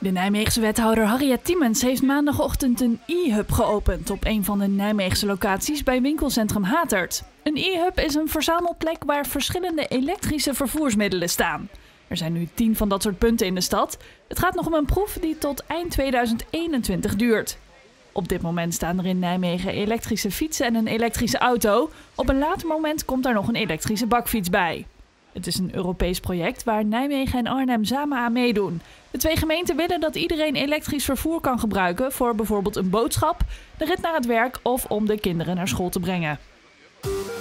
De Nijmeegse wethouder Harriet Tiemens heeft maandagochtend een e-hub geopend op een van de Nijmeegse locaties bij winkelcentrum Hatert. Een e-hub is een verzamelplek waar verschillende elektrische vervoersmiddelen staan. Er zijn nu 10 van dat soort punten in de stad. Het gaat nog om een proef die tot eind 2021 duurt. Op dit moment staan er in Nijmegen elektrische fietsen en een elektrische auto. Op een later moment komt daar nog een elektrische bakfiets bij. Het is een Europees project waar Nijmegen en Arnhem samen aan meedoen. De 2 gemeenten willen dat iedereen elektrisch vervoer kan gebruiken voor bijvoorbeeld een boodschap, de rit naar het werk of om de kinderen naar school te brengen.